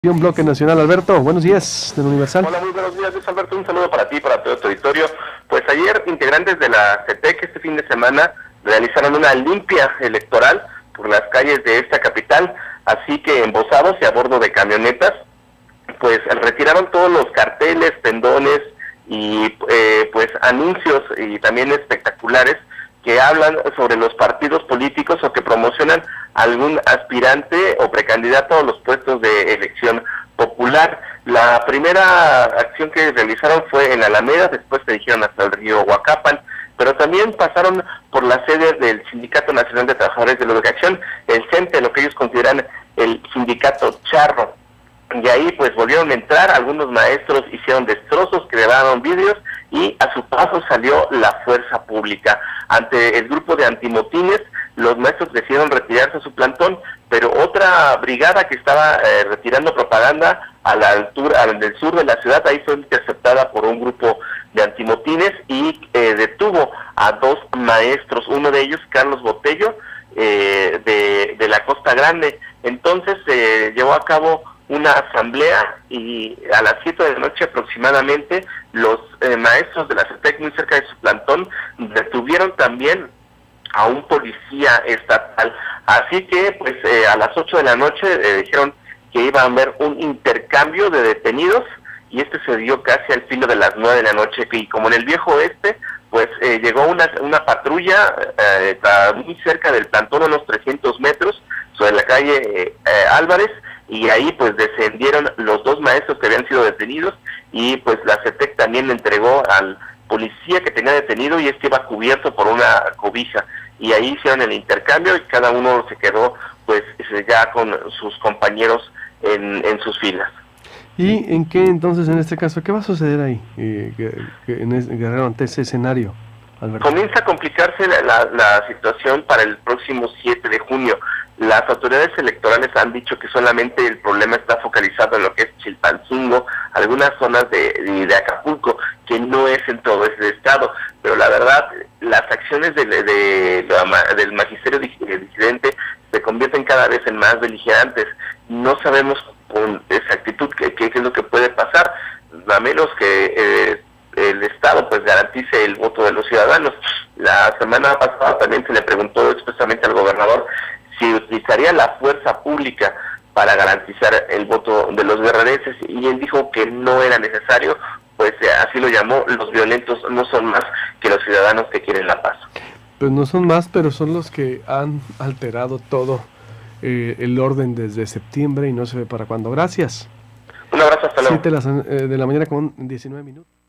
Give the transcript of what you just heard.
Bloque Nacional. Alberto, buenos días, del Universal. Hola, muy buenos días, Luis Alberto, un saludo para ti, para todo tu auditorio. Pues ayer, integrantes de la CETEC este fin de semana realizaron una limpia electoral por las calles de esta capital, así que embosados y a bordo de camionetas, pues retiraron todos los carteles, pendones y pues anuncios y también espectaculares que hablan sobre los partidos políticos o que promocionan algún aspirante o precandidato a los puestos de elección popular. La primera acción que realizaron fue en Alameda, después se dirigieron hasta el río Huacapan, pero también pasaron por la sede del Sindicato Nacional de Trabajadores de la Educación, el CENTE, lo que ellos consideran el sindicato charro. Y ahí pues volvieron a entrar, algunos maestros hicieron destrozos, grabaron vídeos y a su paso salió la fuerza pública. Ante el grupo de antimotines, los maestros decidieron retirarse a su plantón, pero otra brigada que estaba retirando propaganda a la altura del sur de la ciudad, ahí fue interceptada por un grupo de antimotines y detuvo a dos maestros, uno de ellos Carlos Botello, de la Costa Grande. Entonces se llevó a cabo una asamblea y a las 7 de la noche aproximadamente los maestros de la CETEC, muy cerca de su plantón, detuvieron también a un policía estatal. Así que pues a las 8 de la noche dijeron que iba a haber un intercambio de detenidos y este se dio casi al filo de las 9 de la noche, y como en el viejo oeste pues llegó una patrulla muy cerca del plantón, a unos 300 metros, sobre la calle Álvarez, y ahí pues descendieron los dos maestros que habían sido detenidos y pues la CETEC también le entregó al policía que tenía detenido y este iba cubierto por una cobija, y ahí hicieron el intercambio y cada uno se quedó pues ya con sus compañeros en sus filas. ¿Y en qué entonces, en este caso, qué va a suceder ahí, Guerrero, ante ese escenario, Alberto? Comienza a complicarse la situación para el próximo 7 de junio. Las autoridades electorales han dicho que solamente el problema está focalizado en lo que es Chilpancingo, algunas zonas de Acapulco, que no es en todo ese estado, pero la verdad, las acciones del magisterio disidente se convierten cada vez en más beligerantes. No sabemos con exactitud qué es lo que puede pasar, a menos que el Estado pues garantice el voto de los ciudadanos. La semana pasada también se le preguntó expresamente al gobernador si utilizaría la fuerza pública para garantizar el voto de los guerrerenses, y él dijo que no era necesario, pues así lo llamó: los violentos no son más que los ciudadanos que quieren la paz. Pues no son más, pero son los que han alterado todo el orden desde septiembre y no se ve para cuándo. Gracias. Un abrazo, hasta luego. 7 de la mañana con 19 minutos.